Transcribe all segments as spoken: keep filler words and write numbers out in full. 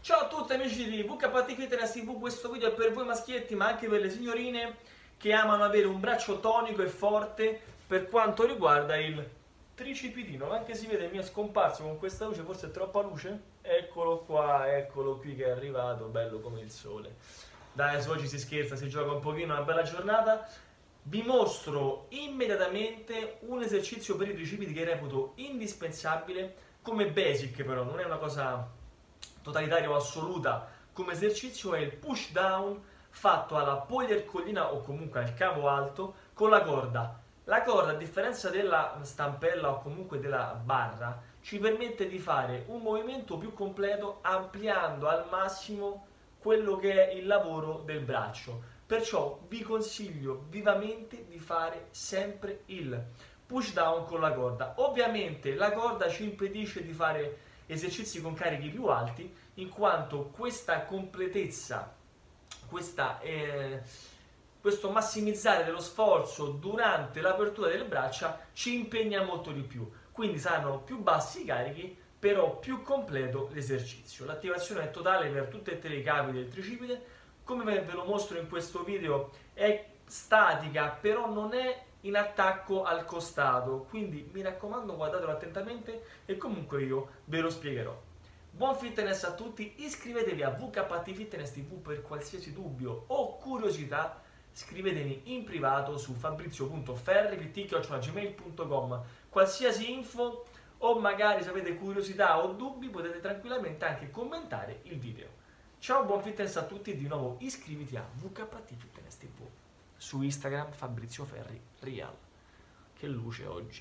Ciao a tutti amici di V K T Fitness T V, questo video è per voi maschietti ma anche per le signorine che amano avere un braccio tonico e forte per quanto riguarda il tricipitino. Anche si vede, mi è scomparso con questa luce, forse è troppa luce. Eccolo qua, eccolo qui che è arrivato, bello come il sole. Dai, su oggi si scherza, si gioca un pochino, una bella giornata. Vi mostro immediatamente un esercizio per i tricipiti che reputo indispensabile come basic, però non è una cosa totalitaria o assoluta come esercizio. È il push down fatto alla poliercollina o comunque al cavo alto con la corda. La corda, a differenza della stampella o comunque della barra, ci permette di fare un movimento più completo ampliando al massimo quello che è il lavoro del braccio. Perciò vi consiglio vivamente di fare sempre il push down con la corda. Ovviamente la corda ci impedisce di fare esercizi con carichi più alti, in quanto questa completezza, questa, eh, questo massimizzare dello sforzo durante l'apertura delle braccia ci impegna molto di più. Quindi saranno più bassi i carichi, però più completo l'esercizio. L'attivazione è totale per tutti e tre i capi del tricipite. Come ve lo mostro in questo video è statica, però non è in attacco al costato, quindi mi raccomando guardatelo attentamente e comunque io ve lo spiegherò. Buon fitness a tutti, iscrivetevi a V K T Fitness T V per qualsiasi dubbio o curiosità, scrivetemi in privato su fabrizio punto ferri chiocciola gmail punto com. Qualsiasi info o magari se avete curiosità o dubbi potete tranquillamente anche commentare il video. Ciao, buon fitness a tutti e di nuovo iscriviti a V K T Fitness T V. Su Instagram Fabrizio Ferri Real. Che luce oggi,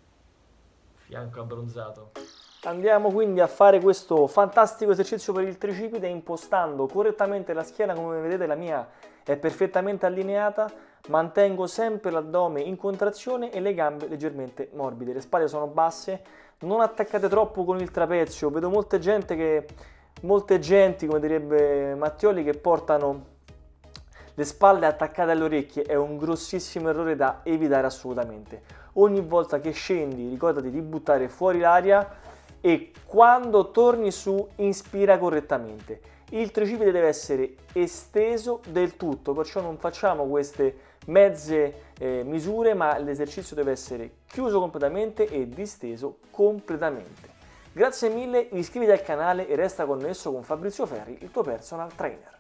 fianco abbronzato. Andiamo quindi a fare questo fantastico esercizio per il tricipite impostando correttamente la schiena. Come vedete la mia è perfettamente allineata, mantengo sempre l'addome in contrazione e le gambe leggermente morbide, le spalle sono basse, non attaccate troppo con il trapezio. Vedo molte gente che molte genti, come direbbe Mattioli, che portano le spalle attaccate alle orecchie. È un grossissimo errore da evitare assolutamente. Ogni volta che scendi ricordati di buttare fuori l'aria e quando torni su inspira correttamente. Il tricipite deve essere esteso del tutto, perciò non facciamo queste mezze eh, misure, ma l'esercizio deve essere chiuso completamente e disteso completamente. Grazie mille, iscriviti al canale e resta connesso con Fabrizio Ferri, il tuo personal trainer.